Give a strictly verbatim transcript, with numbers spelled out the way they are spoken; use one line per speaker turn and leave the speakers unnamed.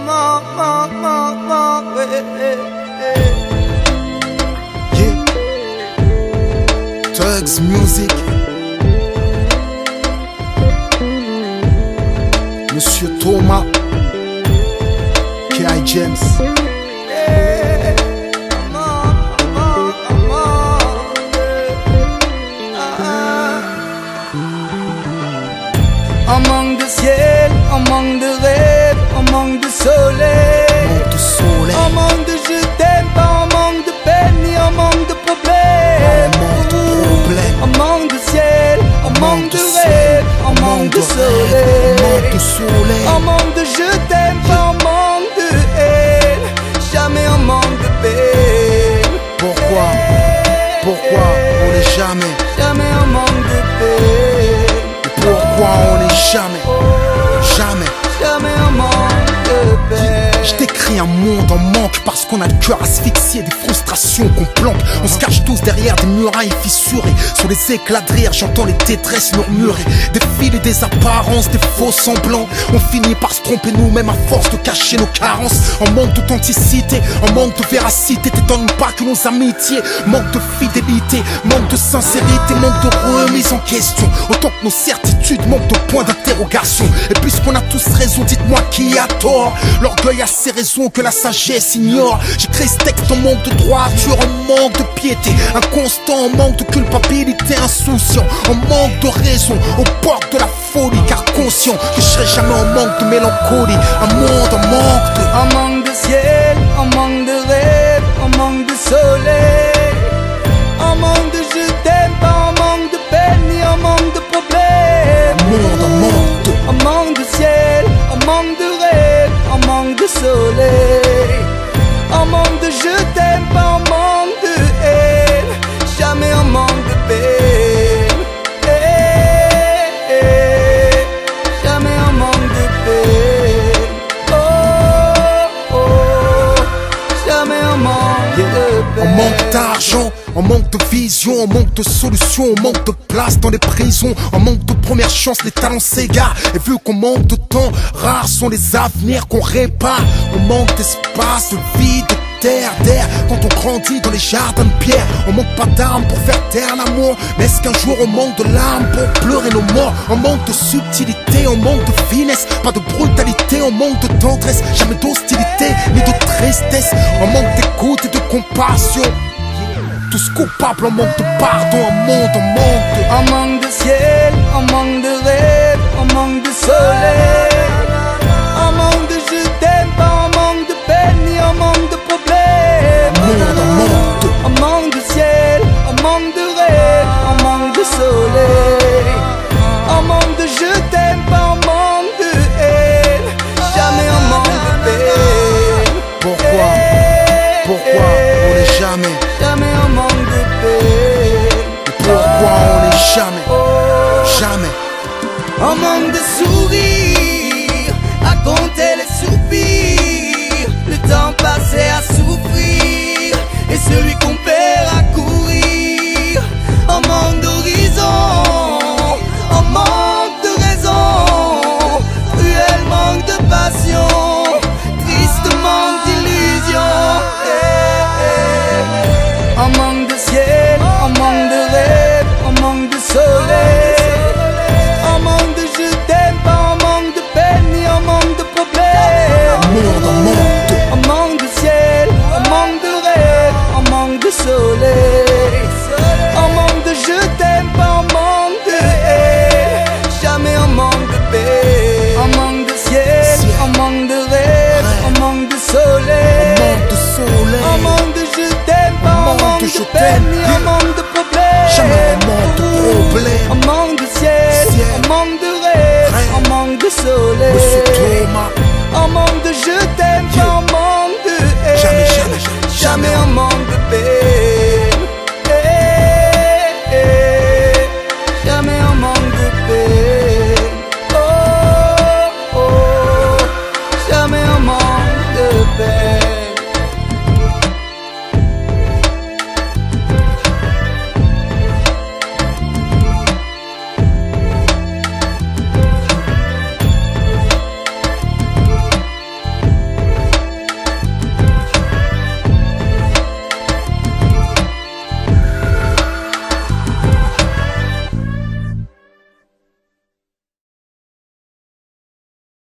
manque, manque, manque, manque, ouais, ouais, ouais.
Yeah. Thugs Music. Monsieur Thomas, K I James.
Yeah. Manque, manque, manque, yeah. Ah, ah. Un manque de ciel, un manque de rêve, un manque de soleil.
Manque de soleil.
Un manque de je t'aime, pas un manque de peine, ni un manque de problème.
Un manque de problème.
Un manque de ciel, un manque de rêve, un manque de soleil.
Un manque de soleil.
Un manque de je t'aime, pas un manque de haine. Jamais un manque de peine.
Pourquoi? Pourquoi on n'est jamais?
Jamais un manque de peine.
Pourquoi on n'est jamais? Jamais.
Jamais un manque de peine.
Je t'écris un monde en manque parce qu'on a le cœur asphyxié, des frustrations qu'on planque. On se cache tous derrière des murailles fissurées. Sur les éclats de rire, j'entends les détresses murmurer. Des fils et des apparences, des faux semblants. On finit par se tromper nous-mêmes à force de cacher nos carences. En manque d'authenticité, en manque de véracité. T'étonnes pas que nos amitiés manquent de fidélité, manque de sincérité, manque de remise en question. Autant que nos certitudes manquent de points d'interrogation. Et puisqu'on a tous raison, dites-moi qui a tort. L'orgueil a ses raisons que la sagesse ignore. J'écris ce texte en manque de droiture, en manque de piété, inconstant, en manque de culpabilité, insouciant, en manque de raison, aux portes de la folie, car conscient que je serai jamais en manque de mélancolie. Un monde en manque de...
Un manque de ciel, un manque de rêve, un manque de soleil. Un manque de je t'aime, pas un manque de peine, ni un manque de problème.
Un monde en manque de...
Un manque de ciel, un manque de rêve, un manque de soleil. Un manque de je t'aime, pas un manque de haine. Jamais un manque de peine. Eh, eh, jamais un manque de peine. Oh, oh, jamais un manque de peine.
On manque d'argent, on manque de vision, on manque de solution, on manque de place dans les prisons, on manque de première chance, les talents s'égarent. Et vu qu'on manque de temps, rares sont les avenirs qu'on répare. On manque d'espace, de vie, de terre, d'air. Quand on grandit dans les jardins de pierre, on manque pas d'armes pour faire taire l'amour. Mais est-ce qu'un jour on manque de larmes pour pleurer nos morts? On manque de subtilité, on manque de finesse, pas de brutalité, on manque de tendresse, jamais d'hostilité ni de tristesse. On manque d'écoute et de compassion. Tous coupables, on manque de pardon, un monde, on manque de...
Un manque de ciel, un manque de rêve, un manque de soleil.